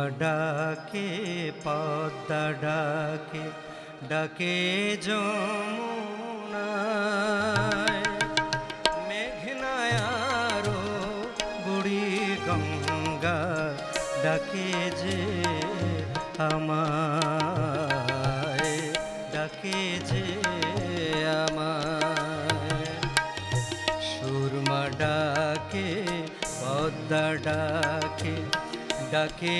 ডাকে পদ্মা ডাকে ডাকে যমুনায় মেঘনায় আরো বুড়ি গঙ্গা ডাকে যে আমায় ডাকে যে আমায় সুরমা ডাকে পদ্মা ডাকে ডাকে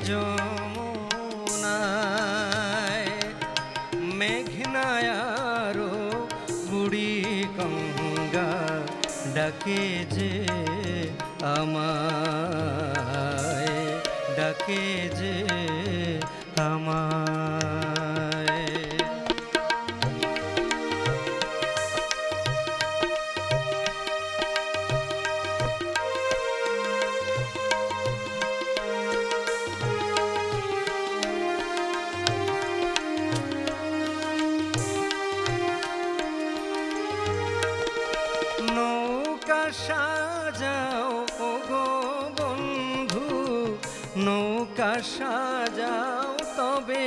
যমুনায় মেঘনায় আরো বুড়ি গঙ্গা ডাকে যে আমায় ডাকে যে আমায় সাজাও ওগো বন্ধু নৌকা সাজাও তবে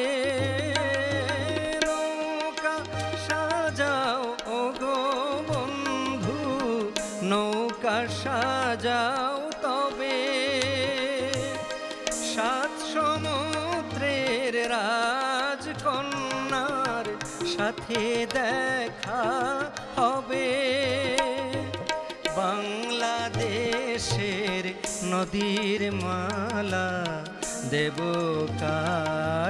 নৌকা সাজাও ওগো বন্ধু নৌকা সাজাও তবে সাত সমুদ্রের রাজকন্যার সাথে দেখা হবে বাংলাদেশের নদীর মালা দেব কার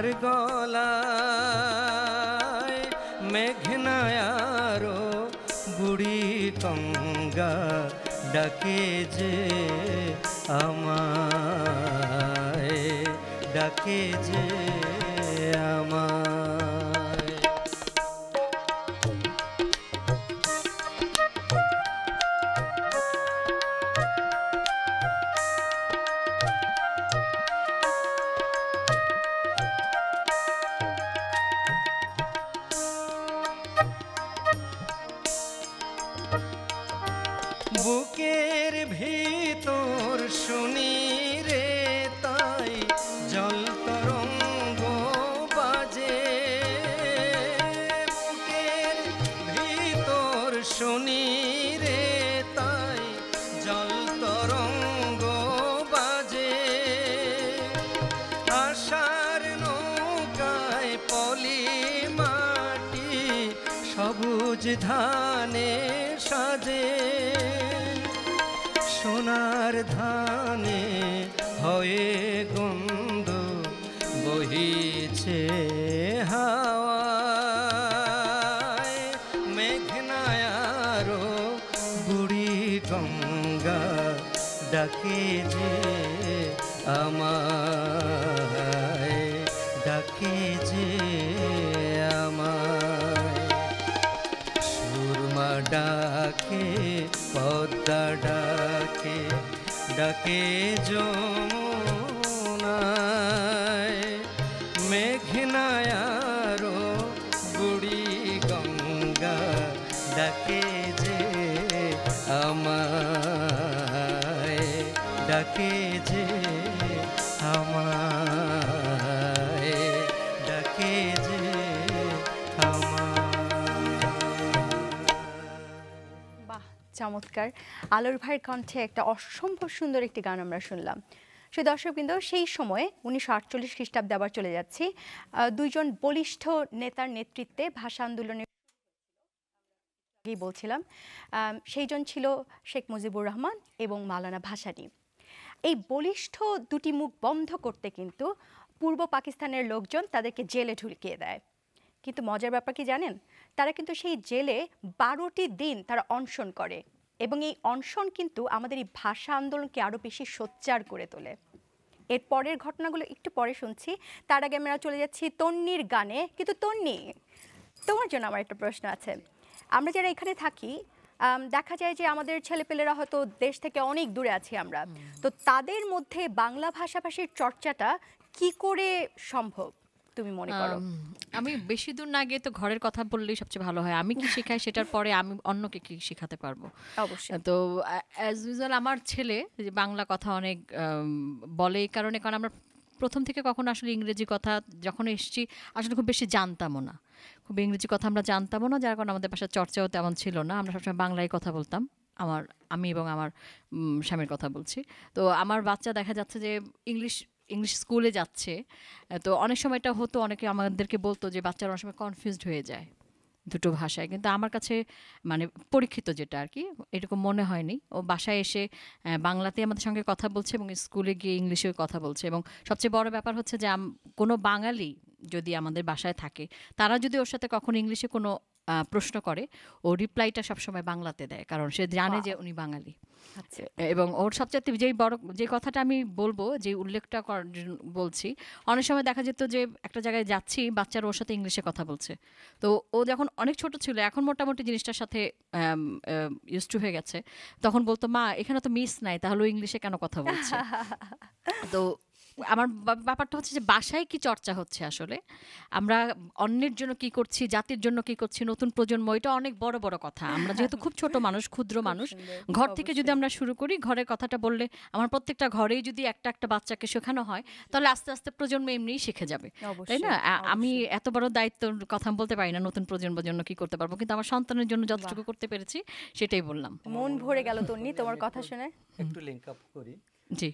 গলায় মেঘনায় আরো বুড়ি গঙ্গা ডাকে যে আমায় ডাকে যে আমায় বুকের ভিতর শুনি রে তাই জল তরঙ্গ বাজে বুকের ভিতর শুনি রে তাই জল তরঙ্গ বাজে আশার নৌকায় পলি মাটি সবুজ ধানে সাজে সোনার ধানে হয়ে গন্ধ বহিছে হাওয়ায় মেঘনায় আরো বুড়ি গঙ্গা ডাকে যে আমায় ডাকে যে আমায় সুরমা ডাকে পদ্মা ডাকে ডাকে যমুনায় মেঘনায় আরো বুড়ি গঙ্গা ডাকে যে আমায় ডাকে যে আমায় ডাকে যে চমৎকার আলোর ভাইয়ের কণ্ঠে একটা অসম্ভব সুন্দর একটি গান আমরা শুনলাম। সেই দর্শকবৃন্দ, সেই সময়ে 1948 খ্রিস্টাব্দে আবার চলে যাচ্ছি, দুইজন বলিষ্ঠ নেতার নেতৃত্বে ভাষা আন্দোলনের বলছিলাম সেইজন ছিল শেখ মুজিবুর রহমান এবং মাওলানা ভাসানী। এই বলিষ্ঠ দুটি মুখ বন্ধ করতে কিন্তু পূর্ব পাকিস্তানের লোকজন তাদেরকে জেলে ঢুকিয়ে দেয়। কিন্তু মজার ব্যাপার কি জানেন, তারা কিন্তু সেই জেলে 12টি দিন তারা অনশন করে এবং এই অনশন কিন্তু আমাদের এই ভাষা আন্দোলনকে আরও বেশি সোচ্চার করে তোলে। এর পরের ঘটনাগুলো একটু পরে শুনছি, তার আগে আমরা চলে যাচ্ছি তন্নির গানে। কিন্তু তন্নি, তোমার জন্য আমার একটা প্রশ্ন আছে। আমরা যারা এখানে থাকি দেখা যায় যে আমাদের ছেলেপেলেরা হয়তো দেশ থেকে অনেক দূরে আছি আমরা, তো তাদের মধ্যে বাংলা ভাষাভাষীর চর্চাটা কি করে সম্ভব তুমি মনে করো? আমি বেশি দূর না গিয়ে তো ঘরের কথা বললেই সবচেয়ে ভালো হয়। আমি কি শেখাই সেটার পরে আমি অন্যকে কি শেখাতে পারবো। অবশ্যই। তো অ্যাজ ইউজুয়াল আমার ছেলে যে বাংলা কথা অনেক বলে, এই কারণে, কারণ আমরা প্রথম থেকে কখনো আসলে ইংরেজি কথা যখন এসেছি আসলে খুব বেশি জানতামও না, খুব ইংরেজি কথা আমরা জানতামও না, যার কারণে আমাদের বাসায় চর্চাও তেমন ছিল না। আমরা সবসময় বাংলায় কথা বলতাম। আমি এবং আমার স্বামীর কথা বলছি। তো আমার বাচ্চা দেখা যাচ্ছে যে ইংলিশ স্কুলে যাচ্ছে, তো অনেক সময় এটা হতো, অনেকে আমাদেরকে বলতো যে বাচ্চারা অনেক সময় কনফিউজড হয়ে যায় দুটো ভাষায়, কিন্তু আমার কাছে মানে পরীক্ষিত যেটা আর কি, এরকম মনে হয়নি। ও বাসায় এসে বাংলাতে আমাদের সঙ্গে কথা বলছে এবং স্কুলে গিয়ে ইংলিশেও কথা বলছে। এবং সবচেয়ে বড় ব্যাপার হচ্ছে যে কোনো বাঙালি যদি আমাদের বাসায় থাকে, তারা যদি ওর সাথে কখনো ইংলিশে কোনো প্রশ্ন করে, ও রিপ্লাইটা সবসময় বাংলাতে দেয়, কারণ সে জানে যে উনি বাঙালি। এবং ওর সবচেয়ে যে কথাটা আমি বলবো, যে উল্লেখটা বলছি, অনেক সময় দেখা যেত যে একটা জায়গায় যাচ্ছি, বাচ্চারা ওর সাথে ইংলিশে কথা বলছে, তো ও যখন অনেক ছোট ছিল, এখন মোটামুটি জিনিসটার সাথে ইউজ টু হয়ে গেছে, তখন বলতো, মা এখানে তো মিস নাই, তাহলে ও ইংলিশে কেন কথা বলছে? তো আমার ব্যাপারটা হচ্ছে যে বাসায় কি চর্চা হচ্ছে, আসলে আমরা অন্যের জন্য কি করছি, জাতির জন্য কি করছি, নতুন প্রজন্ম, এটা অনেক বড় বড় কথা। আমরা যেহেতু খুব ছোট মানুষ, ক্ষুদ্র মানুষ, ঘর থেকে যদি আমরা শুরু করি, ঘরের কথাটা বললে, আমার প্রত্যেকটা ঘরেই যদি একটা একটা বাচ্চাকে শেখানো হয়, তাহলে আস্তে আস্তে প্রজন্ম এমনিই শিখে যাবে, তাই না? আমি এত বড় দায়িত্বের কথা বলতে পারি না নতুন প্রজন্মের জন্য কি করতে পারবো, কিন্তু আমার সন্তানের জন্য যতটুকু করতে পেরেছি সেটাই বললাম। মন ভরে গেল তন্নি তোমার কথা শুনে। একটু লিঙ্ক আপ করি। জি,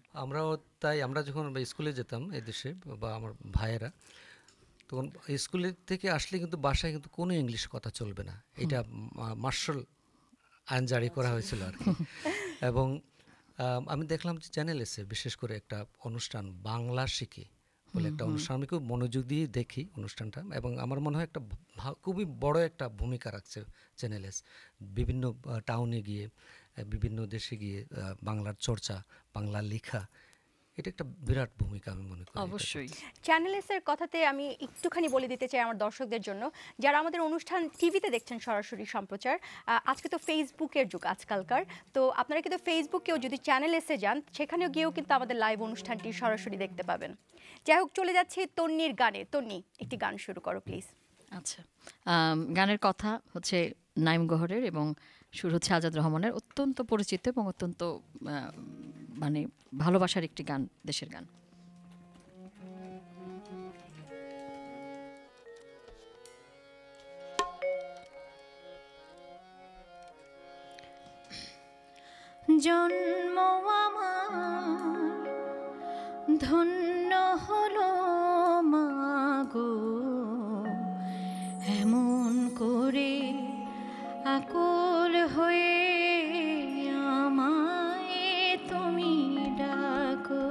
আমরা যখন স্কুলে যেতাম এদেশে, বা আমার ভাইয়েরা, তখন স্কুলে থেকে আসলে কিন্তু বাসায় কিন্তু কোনো ইংলিশ কথা চলবে না, এটা মার্শাল আইন জারি করা হয়েছিল আর কি। এবং আমি দেখলাম যে চ্যানেল এসে বিশেষ করে একটা অনুষ্ঠান, বাংলা শিখে বলে একটা অনুষ্ঠান, আমি খুব মনোযোগ দিয়ে দেখি অনুষ্ঠানটা, এবং আমার মনে হয় একটা খুবই বড় একটা ভূমিকা রাখছে চ্যানেল এস। বিভিন্ন টাউনে গিয়ে, বিভিন্ন দেশে গিয়ে বাংলার চর্চা, বাংলা লেখা, এটা একটা বিরাট ভূমিকা আমি মনে করি। অবশ্যই। চ্যানেল এস এর কথাতে আমি একটুখানি বলে দিতে চাই আমার দর্শকদের জন্য, যারা আমাদের অনুষ্ঠান টিভিতে দেখছেন সরাসরি সম্প্রচার, আজকে তো ফেসবুকের যুগ আজকালকার, তো আপনারা কিন্তু ফেসবুকেও যদি চ্যানেল এসে যান, সেখানেও গিয়েও কিন্তু আমাদের লাইভ অনুষ্ঠানটি সরাসরি দেখতে পাবেন। যাই হোক, চলে যাচ্ছে তন্নির গানে। তন্নি, একটি গান শুরু করো প্লিজ। আচ্ছা, গানের কথা হচ্ছে নাইম গহরের এবং সুর হচ্ছে আজাদ রহমানের, অত্যন্ত পরিচিত এবং অত্যন্ত মানে ভালোবাসার একটি গান, দেশের গান। জন্ম আমার ধন্য হলো মাগো, এমন করে আকুল হয়ে আমায় তুমি ডাকো।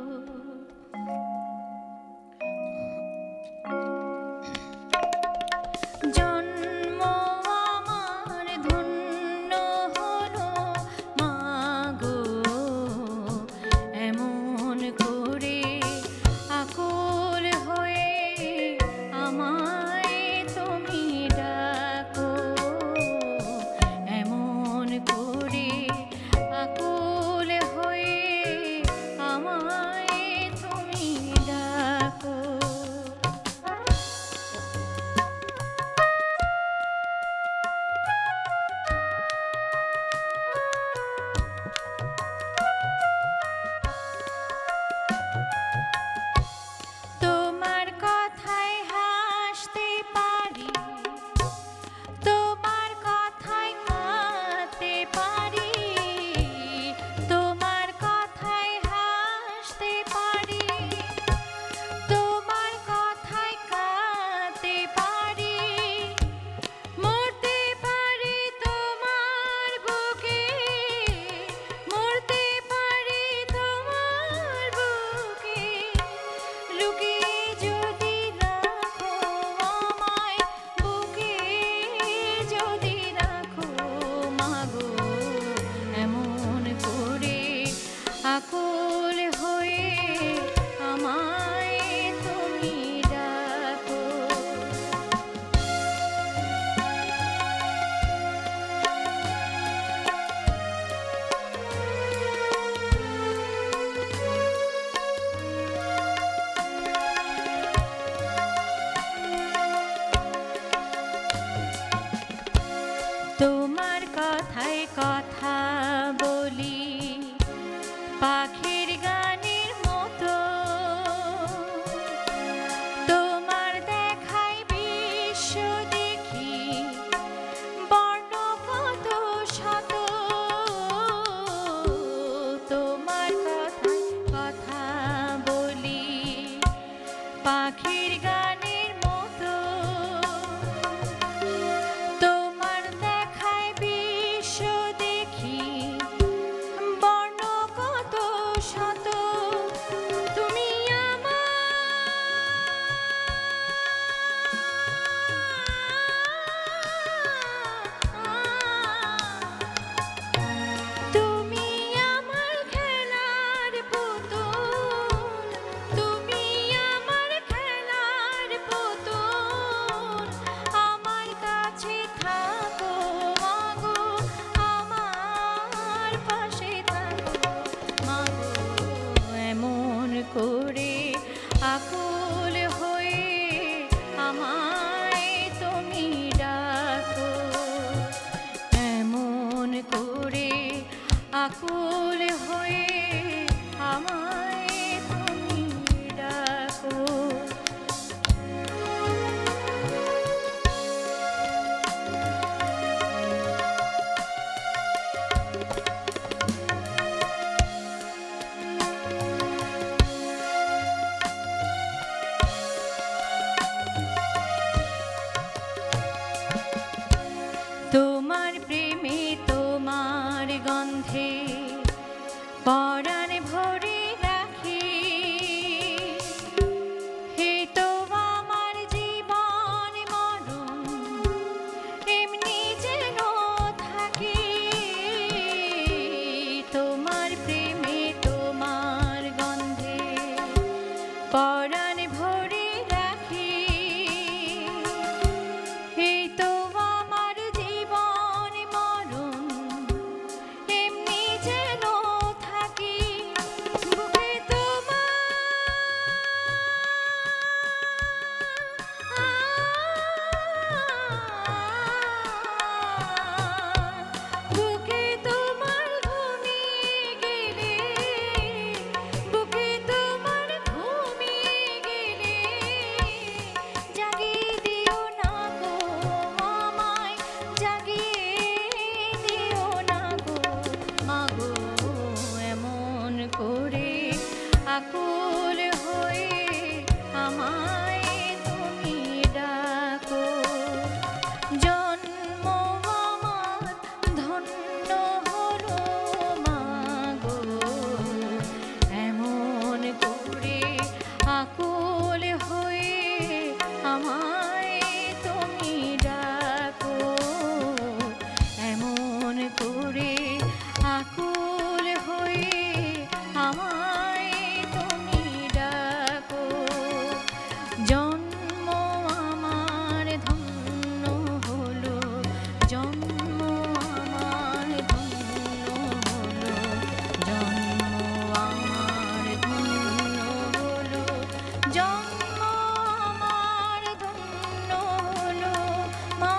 জন্ম আমার ধন্য হলো মাগো, এমন করে আকুল হয়ে আমায় তুমি ডাকো, এমন করে আকুল হয়ে আমায় তুমি ডাকো। তোমার কথায় হাসতে পারি, তোমার কথায় কাঁদতে পারি, তোমার কথায় হাসতে পারি, তোমার কথায় কাঁদতে পারি, মরতে পারি তোমার বুকে, মরতে পারি তোমার বুকে, লুকিয়ে যদি রাখো আমায় বুকে, যদি রাখো মাগো, এমন করে আকুল হয়ে আমায় তুমি ডাকো। তোমার কথায় কথা বলি পাখির গানের মতো, আকুল হয়ে আমায় তুমি ডাকো। তোমার প্রেমে তোমার গন্ধে পরাণ ভরে রাখি, হে তো আমার জীবন মরণ এমনি যেন থাকি। তোমার প্রেমে তোমার গন্ধে পরাণ ভরে রাখি, হে তো আমার জীবন মরণ এমনি যেন থাকি। বুকে বুকে তোমার ঘুমিয়ে গেলে, বুকে তোমার ঘুমিয়ে গেলে জাগিয়ে দিও না গো আমায়, জাগিয়ে দিও না গো মাগো এমন করে আকুল হয়ে আমায় তুমি ডাকো। জন্ম আমার ধন্য হলো মাগো এমন করে আকুল হয়ে আমায় তুমি ডাকো। এমন করে আকুল হয়ে আমায় তুমি ডাকো। জন্ম আমার ধন্য হলো, জন্ম আমার ধন্য হলো, জন্ম আমার ধন্য হলো, জন্ম আমার ধন্য হলো মা।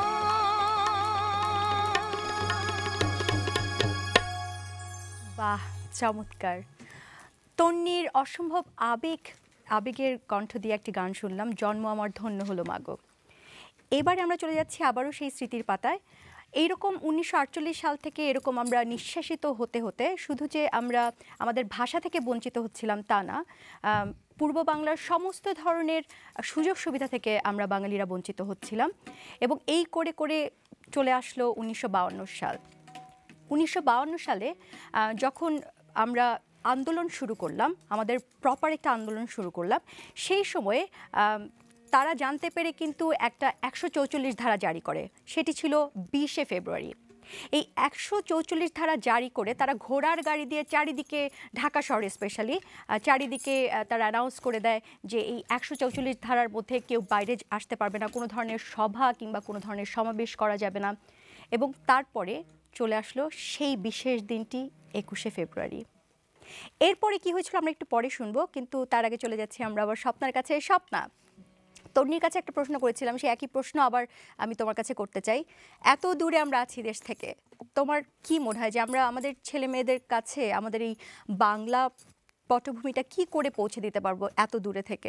বাহ, চমৎকার। তন্বীর অসম্ভব আবেগের কণ্ঠ দিয়ে একটি গান শুনলাম, জন্ম আমার ধন্য হলো মাগো। এবারে আমরা চলে যাচ্ছি আবারও সেই স্মৃতির পাতায়। এইরকম 1948 সাল থেকে এরকম আমরা নিঃশ্বাসিত হতে হতে শুধু যে আমরা আমাদের ভাষা থেকে বঞ্চিত হচ্ছিলাম তা না, পূর্ব বাংলার সমস্ত ধরনের সুযোগ সুবিধা থেকে আমরা বাঙালিরা বঞ্চিত হচ্ছিলাম। এবং এই করে করে চলে আসলো 1952 সাল। 1952 সালে যখন আমরা আন্দোলন শুরু করলাম, আমাদের প্রপার একটা আন্দোলন শুরু করলাম, সেই সময়ে তারা জানতে পেরে কিন্তু একটা 144 ধারা জারি করে। সেটি ছিল 20শে ফেব্রুয়ারি। এই 144 ধারা জারি করে তারা ঘোড়ার গাড়ি দিয়ে চারিদিকে, ঢাকা শহরে স্পেশালি চারিদিকে তারা অ্যানাউন্স করে দেয় যে এই 144 ধারার মধ্যে কেউ বাইরে আসতে পারবে না, কোনো ধরনের সভা কিংবা কোনো ধরনের সমাবেশ করা যাবে না। এবং তারপরে চলে আসলো সেই বিশেষ দিনটি 21শে ফেব্রুয়ারি। এরপরে কি হয়েছিল আমরা একটু পরে শুনবো, কিন্তু তার আগে চলে যাচ্ছি আমরা আবার স্বপ্নার কাছে। স্বপ্না, তন্বীর কাছে একটা প্রশ্ন করেছিলাম, সেই একই প্রশ্ন আবার আমি তোমার কাছে করতে চাই। এত দূরে আমরা আছি দেশ থেকে, তোমার কি মনে হয় যে আমরা আমাদের ছেলে মেয়েদের কাছে আমাদের এই বাংলা পটভূমিটা কি করে পৌঁছে দিতে পারবো এত দূরে থেকে?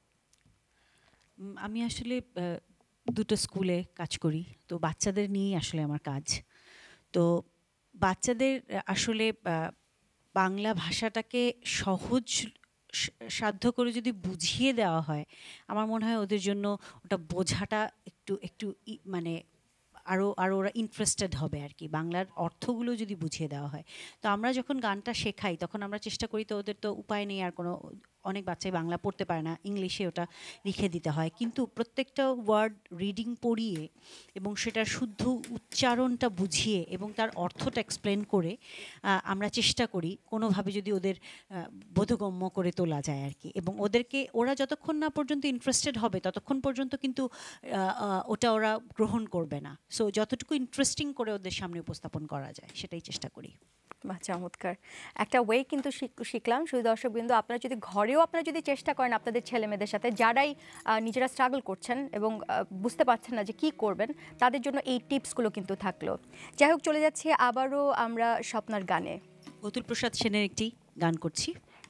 আমি আসলে দুটো স্কুলে কাজ করি, তো বাচ্চাদের নিয়েই আসলে আমার কাজ। তো বাচ্চাদের আসলে বাংলা ভাষাটাকে সহজ সাধ্য করে যদি বুঝিয়ে দেওয়া হয়, আমার মনে হয় ওদের জন্য ওটা বোঝাটা একটু একটু মানে আরও ওরা ইন্টারেস্টেড হবে আর কি, বাংলার অর্থগুলো যদি বুঝিয়ে দেওয়া হয়। তো আমরা যখন গানটা শেখাই তখন আমরা চেষ্টা করি, তো ওদের তো উপায় নেই, আর কোনো অনেক বাচ্চাই বাংলা পড়তে পারে না, ইংলিশে ওটা লিখে দিতে হয়, কিন্তু প্রত্যেকটা ওয়ার্ড রিডিং পড়িয়ে এবং সেটার শুদ্ধ উচ্চারণটা বুঝিয়ে এবং তার অর্থটা এক্সপ্লেন করে আমরা চেষ্টা করি কোনোভাবে যদি ওদের বোধগম্য করে তোলা যায় আর কি। এবং ওরা যতক্ষণ না পর্যন্ত ইন্টারেস্টেড হবে ততক্ষণ পর্যন্ত কিন্তু ওটা ওরা গ্রহণ করবে না। সো যতটুকু ইন্টারেস্টিং করে ওদের সামনে উপস্থাপন করা যায় সেটাই চেষ্টা করি। বাহ, চমৎকার একটা ওয়ে কিন্তু শিখলাম। শুধু দর্শকবৃন্দ, আপনারা যদি ঘরেও আপনারা যদি চেষ্টা করেন আপনাদের ছেলে মেয়েদের সাথে, যারাই নিজেরা স্ট্রাগল করছেন এবং বুঝতে পারছেন না যে কি করবেন, তাদের জন্য এই টিপসগুলো কিন্তু থাকলো। যাই হোক, চলে যাচ্ছি আবারও আমরা স্বপ্নার গানে। অতুল প্রসাদ সেনের একটি গান করছি।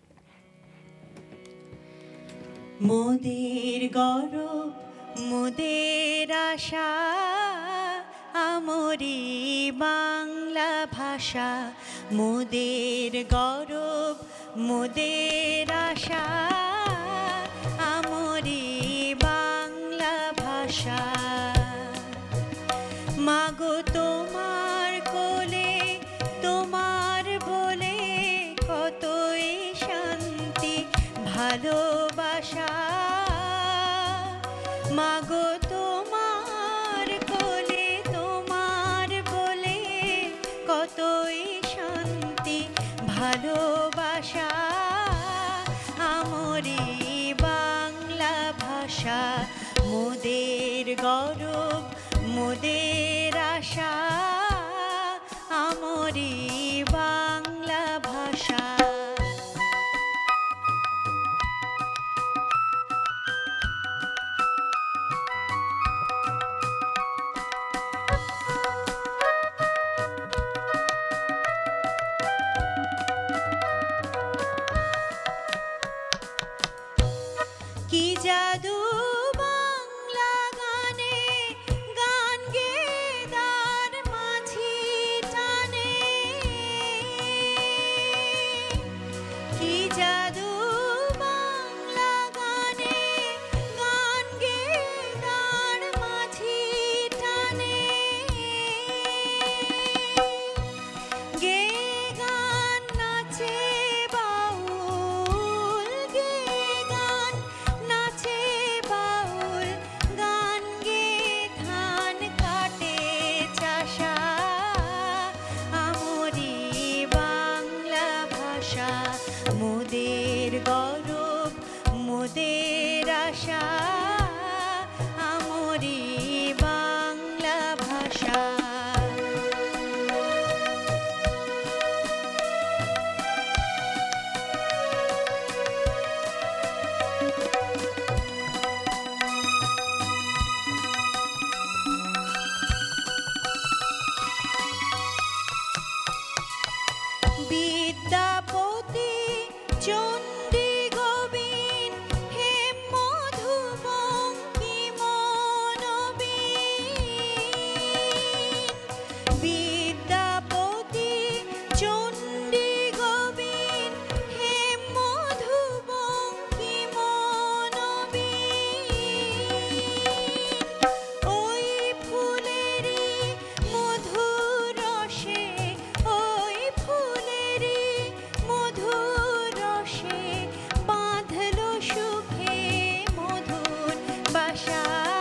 মোদের গৌরব মোদের আশা আমরি বাংলা ভাষা, মোদের গৌরব মোদের আশা আমরি বাংলা ভাষা। মাগো তোমার কোলে তোমার বলে কতই শান্তি ভালোবাসা। মাগো তোমার কোলে তোমার বলে কতই শান্তি ভালোবাসা। আমরি বাংলা ভাষা মোদের গৌরব মোদের আশা আমরি বাংলা ভাষা। কি জাদু বাংলা গানে, গান গেয়ে তার মাঝি টানে। কি জাদু বাংলা গানে, গান গেয়ে তার মাঝি টানে। গেয়ে গান নাচে বাউল, গেয়ে গান নাচে বাউল, গান গেয়ে ধান কাটে চাষা। আমরি বাংলা ভাষা মোদের গৌরব মোদের আশা আমরি বাংলা ভাষা। বিদ্যাপতি চণ্ডী গোবিন হেম মধু বঙ্কিম নবীন। বিদ্যাপতি চণ্ডী গোবিন হেম মধু বঙ্কিম নবীন। ওই ফুলেরই মধুর রসে, ওই ফুলেরই মধুর রসে বাঁধলো সুখে মধুর বাসা।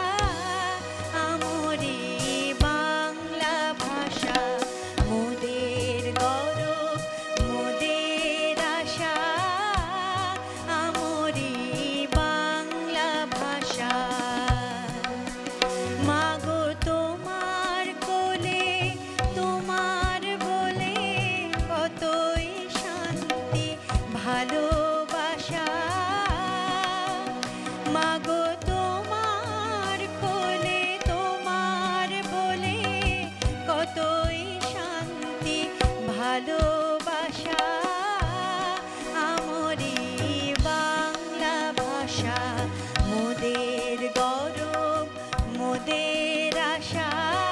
আমরি বাংলা ভাষা মোদের গৌরব মোদের আশা আমরি বাংলা ভাষা। মাগো তোমার কোলে তোমার বলে কতই শান্তি ভালোবাসা। মাগো তোমার কোলে তোমার বলে কতই শান্তি ভালোবাসা। আমরি বাংলা ভাষা মোদের গৌরব মোদের আশা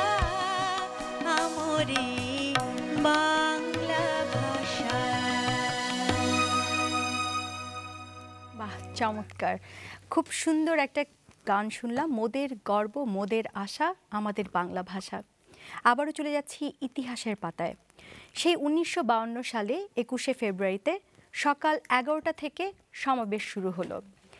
আমরি বাংলা ভাষা। বাহ, চমৎকার, খুব সুন্দর একটা গান শুনলাম। মোদের গর্ব মোদের আশা আমাদের বাংলা ভাষা। আবারও চলে যাচ্ছি ইতিহাসের পাতায়। সেই 1952 সালে 21শে ফেব্রুয়ারিতে সকাল 11টা থেকে সমাবেশ শুরু হলো।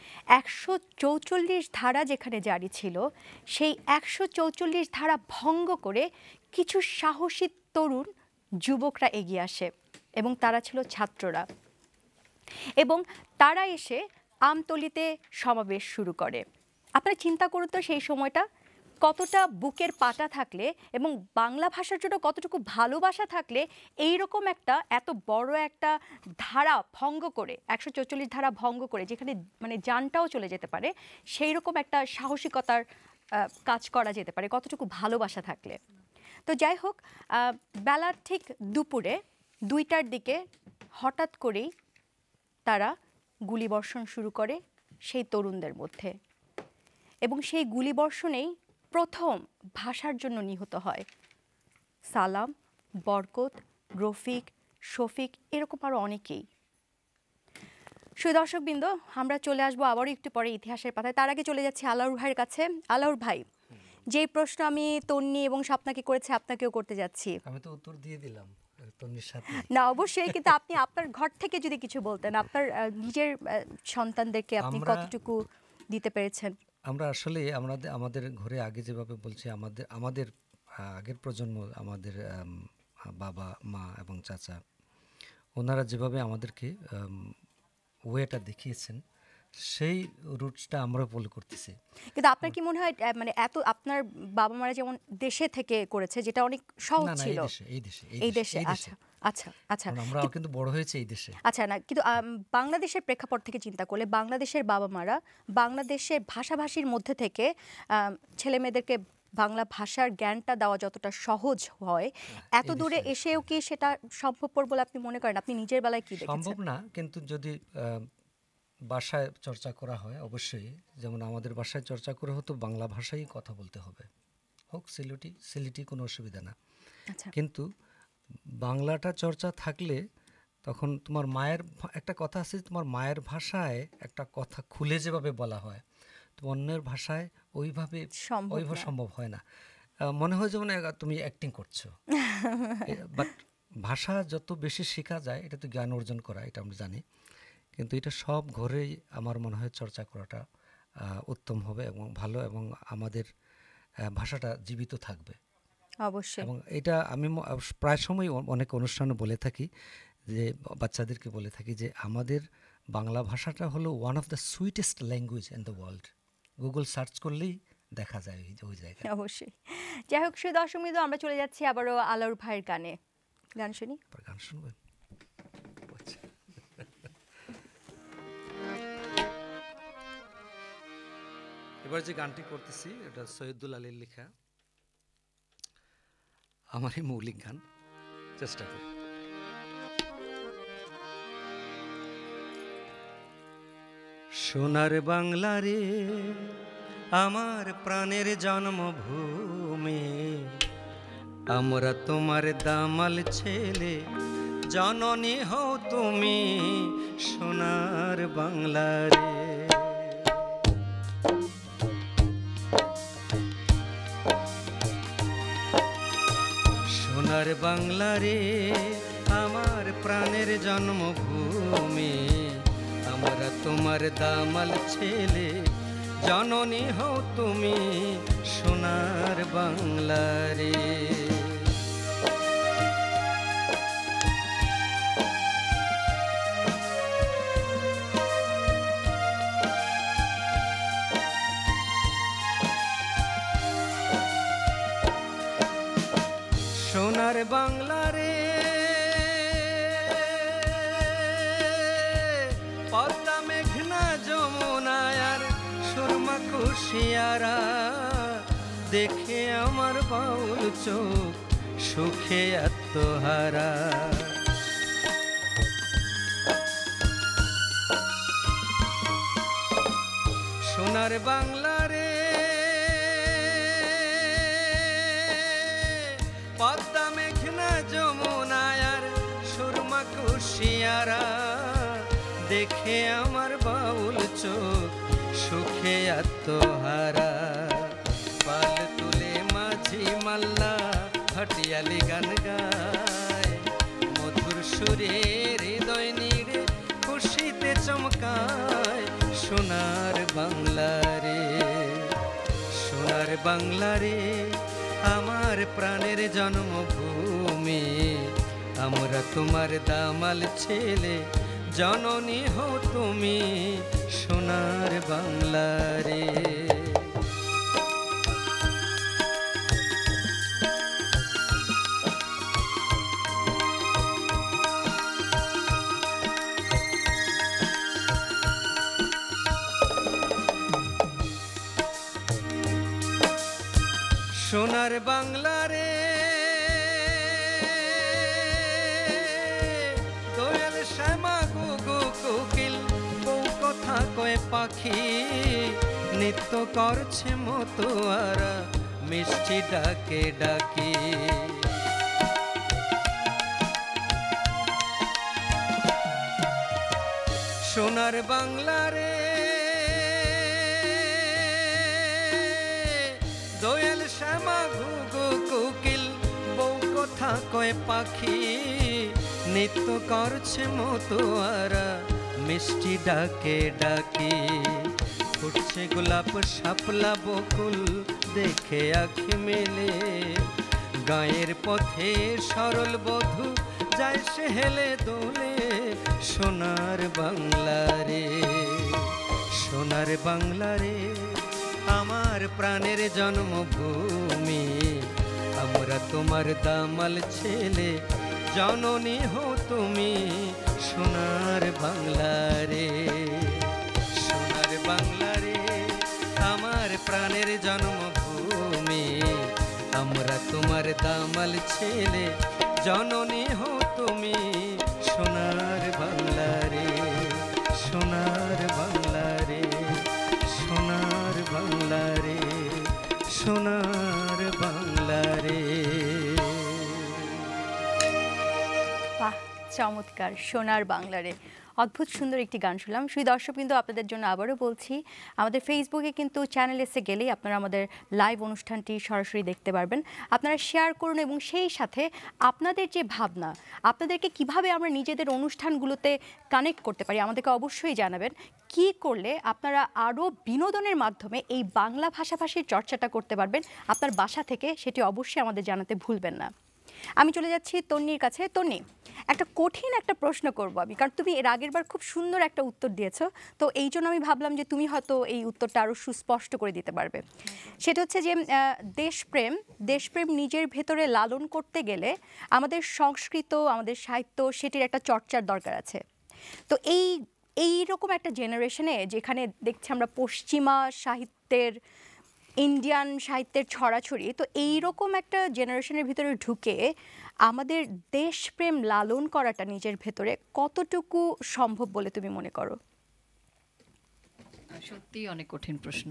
144 ধারা যেখানে জারি ছিল, সেই 144 ধারা ভঙ্গ করে কিছু সাহসী তরুণ যুবকরা এগিয়ে আসে এবং তারা ছিল ছাত্ররা, এবং তারা এসে আমতলীতে সমাবেশ শুরু করে। আপনারা চিন্তা করুন তো, সেই সময়টা কতটা বুকের পাটা থাকলে এবং বাংলা ভাষার জন্য কতটুকু ভালোবাসা থাকলে এই রকম একটা এত বড় একটা ধারা ভঙ্গ করে 144 ধারা ভঙ্গ করে যেখানে মানে জানটাও চলে যেতে পারে সেই রকম একটা সাহসিকতার কাজ করা যেতে পারে কতটুকু ভালোবাসা থাকলে। তো যাই হোক, বেলার ঠিক দুপুরে 2টার দিকে হঠাৎ করেই তারা গুলিবর্ষণ শুরু করে সেই তরুণদের মধ্যে এবং সেই গুলিবর্ষণেই প্রথম ভাষার জন্য নিহত হয় সালাম, বরকত, রফিক, শফিক, এরকম আরও অনেকেই। সুদর্শকবৃন্দ, আমরা চলে আসবো আবারও একটু পরে ইতিহাসের পাতায়। তার আগে চলে যাচ্ছি আলাউর ভাইয়ের কাছে। আলাউর ভাই, যেই প্রশ্ন আমি তন্নি এবং স্বপ্নাকে করেছি আপনাকেও করতে যাচ্ছি। আমি তো উত্তর দিয়ে দিলাম তন্নির সাথে। না অবশ্যই, কিন্তু আপনি আপনার ঘর থেকে যদি কিছু বলতেন, আপনার নিজের সন্তানদেরকে আপনি কতটুকু দিতে পেরেছেন? আমরা আসলে আমাদের ঘরে আগে যেভাবে বলছি, আমাদের আগের প্রজন্ম, আমাদের বাবা মা এবং চাচা, ওনারা যেভাবে আমাদেরকে ওয়েটা দেখিয়েছেন সেই রুটসটা আমরা ফলো করতেছি। কিন্তু আপনার কি মনে হয় মানে এত আপনার বাবা মারা যেমন দেশে থেকে করেছে যেটা অনেক সহজ ছিল, এই দেশে আচ্ছা আচ্ছা আচ্ছা আমরা কিন্তু বড় হয়েছে এই দেশে, আচ্ছা না, কিন্তু বাংলাদেশের প্রেক্ষাপট থেকে চিন্তা করলে বাংলাদেশের বাবা মারা বাংলাদেশের ভাষাভাষীর মধ্যে থেকে ছেলে মেয়েদেরকে বাংলা ভাষার জ্ঞানটা দেওয়া যতটা সহজ হয়, এত দূরে এসেও কি সেটা সম্ভবপর বলে আপনি মনে করেন? আপনি নিজের বেলায় কি দেখেছেন? সম্ভব না, কিন্তু যদি ভাষায় চর্চা করা হয় অবশ্যই, যেমন আমাদের ভাষায় চর্চা করে হতো বাংলা ভাষায় কথা বলতে হবে, হোক সিলেটি কোনো অসুবিধা না। কিন্তু বাংলাটা চর্চা থাকলে তখন তোমার মায়ের একটা কথা আছে, তোমার মায়ের ভাষায় একটা কথা খুলে যেভাবে বলা হয় তো অন্যের ভাষায় ওইভাবে সম্ভব হয় না। মনে হয় যেমন তুমি অ্যাক্টিং করছো। বাট ভাষা যত বেশি শেখা যায় এটা তো জ্ঞান অর্জন করা, এটা আমরা জানি, কিন্তু এটা সব ঘরেই আমার মনে হয় চর্চা করাটা উত্তম হবে এবং ভালো, এবং আমাদের ভাষাটা জীবিত থাকবে অবশ্যই। এবং এটা আমি প্রায় সময় অনেক অনুষ্ঠানে বলে থাকি, যে বাচ্চাদেরকে বলে থাকি যে আমাদের বাংলা ভাষাটা হলো one of the sweetest language in the world. Google search করলেই দেখা যায় ওই জায়গায়। অবশ্যই। যাই হোক, দর্শক বৃন্দ, আমরা চলে যাচ্ছি আবারও আলাউর ভাইয়ের গানে। গান শুনি। গান শুনবেন? এবার যে গানটি করতেছি এটা সৈয়দুল আলীর লেখা, আমারই মৌলিক গান, চেষ্টা করি। সোনার বাংলা রে আমার প্রাণের জন্মভূমি, আমরা তোমার দামাল ছেলে, জননী হও তুমি সোনার বাংলা রে। সোনার বাংলা রে আমার প্রাণের জন্মভূমি, আমরা তোমার দামাল ছেলে, জননী হও তুমি সোনার বাংলা রে। সোনার বাংলা রে পদ্মা মেঘনা যমুনায় আর সুরমা কুশিয়ারা, দেখে আমার বাউল চোখ সুখে আত্মহারা। সোনার বাংলা রে পদ্মা মেঘনা যমুনায় আর সুরমা কুশিয়ারা, দেখে আমার বাউল চোখ সুখে আত্মহারা। পাল তুলে মাঝি মাল্লা ভাটিয়ালি গান গায়, মধুর সুরে হৃদয় নিরে খুশিতে চমকায় সোনার বাংলা রে। সোনার বাংলা রে আমার প্রাণের জন্মভূমি, আমরা তোমার দামাল ছেলে, জননী হও তুমি সোনার বাংলা রে। সোনার বাংলা রে দোয়েল শ্যামা গুগু কোকিল বউ কথা কয় পাখি নৃত্য করছে মতোয়ারা মিষ্টি ডাকে ডাকি সোনার বাংলা রে দোয়েল শ্যামা ঘুঘু কোকিল বউ কথা কয় পাখি নৃত্য করছে মতোয়ারা মিষ্টি ডাকে ডাকি ফুটছে গোলাপ শাপলা বকুল দেখে আঁখি মেলে গায়ের পথে সরল বধূ যায় সে হেলে দোলে সোনার বাংলা রে সোনার বাংলা রে আমার প্রাণের জন্মভূমি আমরা তোমার দামাল ছেলে জননী হো তুমি সোনার বাংলা রে সোনার বাংলা রে আমার প্রাণের জন্মভূমি আমরা তোমার দামাল ছেলে জননী হো তুমি সোনার বাংলা রে সোনার বাংলা রে সোনার বাংলা রে সোনার বাংলা রে বাহ চমৎকার সোনার বাংলা রে অদ্ভুত সুন্দর একটি গান শুনলাম সেই দর্শক কিন্তু আপনাদের জন্য আবারও বলছি আমাদের ফেসবুকে কিন্তু চ্যানেলেসে গেলেই আপনারা আমাদের লাইভ অনুষ্ঠানটি সরাসরি দেখতে পারবেন আপনারা শেয়ার করুন এবং সেই সাথে আপনাদের যে ভাবনা আপনাদেরকে কিভাবে আমরা নিজেদের অনুষ্ঠানগুলোতে কানেক্ট করতে পারি আমাদেরকে অবশ্যই জানাবেন কি করলে আপনারা আরও বিনোদনের মাধ্যমে এই বাংলা ভাষাভাষীর চর্চাটা করতে পারবেন আপনার বাসা থেকে সেটি অবশ্যই আমাদের জানাতে ভুলবেন না আমি চলে যাচ্ছি তন্নির কাছে তন্নি একটা কঠিন একটা প্রশ্ন করব আমি কারণ তুমি এর আগের বার খুব সুন্দর একটা উত্তর দিয়েছো তো এই জন্য আমি ভাবলাম যে তুমি হয়তো এই উত্তরটা আরও সুস্পষ্ট করে দিতে পারবে সেটা হচ্ছে যে দেশপ্রেম নিজের ভেতরে লালন করতে গেলে আমাদের সংস্কৃত আমাদের সাহিত্য সেটির একটা চর্চার দরকার আছে তো এইরকম একটা জেনারেশনে যেখানে দেখছি আমরা পশ্চিমা সাহিত্যের ইন্ডিয়ান সাহিত্যের ছড়াছড়ি তো এইরকম একটা জেনারেশনের ভিতরে ঢুকে আমাদের দেশপ্রেম লালন করাটা নিজের ভেতরে কতটুকু সম্ভব বলে তুমি মনে করো সত্যি অনেক কঠিন প্রশ্ন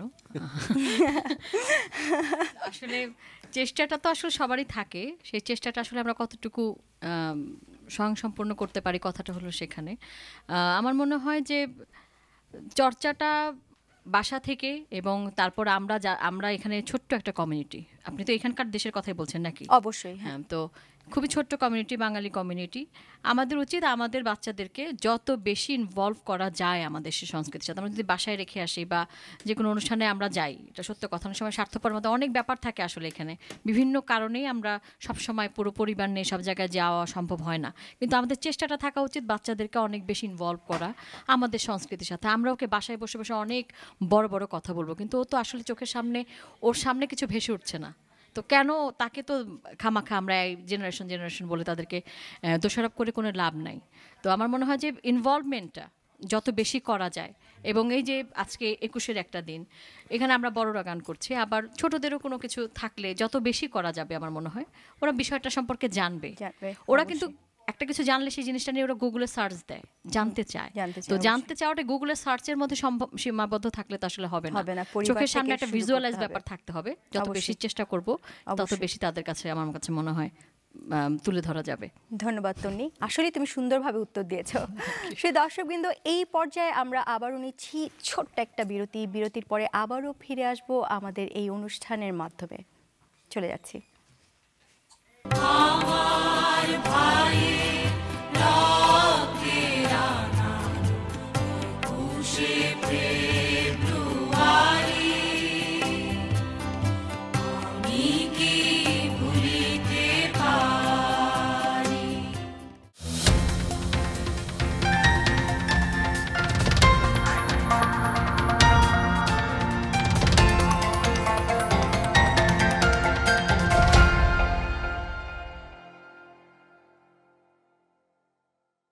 আসলে চেষ্টাটা তো আসলে সবারই থাকে সেই চেষ্টাটা আসলে আমরা কতটুকু স্বয়ংসম্পূর্ণ করতে পারি কথাটা হলো সেখানে আমার মনে হয় যে চর্চাটা বাসা থেকে এবং তারপর আমরা এখানে ছোট্ট একটা কমিউনিটি আপনি তো এখানকার দেশের কথাই বলছেন নাকি অবশ্যই হ্যাঁ তো খুবই ছোট্ট কমিউনিটি বাঙালি কমিউনিটি আমাদের উচিত আমাদের বাচ্চাদেরকে যত বেশি ইনভলভ করা যায় আমাদের সে সংস্কৃতির সাথে আমরা যদি বাসায় রেখে আসি বা যে কোনো অনুষ্ঠানে আমরা যাই এটা সত্য কথা অনেক সময় স্বার্থপর মধ্যে অনেক ব্যাপার থাকে আসলে এখানে বিভিন্ন কারণেই আমরা সবসময় পুরো পরিবার নিয়ে সব জায়গায় যাওয়া সম্ভব হয় না কিন্তু আমাদের চেষ্টাটা থাকা উচিত বাচ্চাদেরকে অনেক বেশি ইনভলভ করা আমাদের সংস্কৃতির সাথে আমরা ওকে বাসায় বসে বসে অনেক বড় বড় কথা বলবো কিন্তু ও তো আসলে চোখের সামনে ওর সামনে কিছু ভেসে উঠছে না তো কেন তাকে তো খামাখা আমরা জেনারেশন বলে তাদেরকে দোষারোপ করে কোনো লাভ নাই তো আমার মনে হয় যে ইনভলভমেন্টটা যত বেশি করা যায় এবং এই যে আজকে 21-এর একটা দিন এখানে আমরা বড়রা গান করছি আবার ছোটদেরও কোনো কিছু থাকলে যত বেশি করা যাবে আমার মনে হয় ওরা বিষয়টা সম্পর্কে জানবে ওরা কিন্তু একটা কিছু জানলে সেই জিনিসটা নিয়ে ওরা গুগলে সার্চ দেয় জানতে চায় তো জানতে চাওয়াটা গুগলের সার্চের মধ্যে সীমাবদ্ধ থাকলে তো আসলে হবে না চোখের সামনে একটা ভিজুয়ালাইজ ব্যাপার থাকতে হবে যত বেশি চেষ্টা করব তত বেশি তাদের কাছে আমার কাছে মনে হয় তুলে ধরা যাবে ধন্যবাদ তন্নি আসলে তুমি সুন্দরভাবে উত্তর দিয়েছো সেই দর্শকবৃন্দ এই পর্যায়ে আমরা আবারও নিচ্ছি ছোট্ট একটা বিরতির পরে আবারও ফিরে আসব আমাদের এই অনুষ্ঠানের মাধ্যমে চলে যাচ্ছি আমার ভাই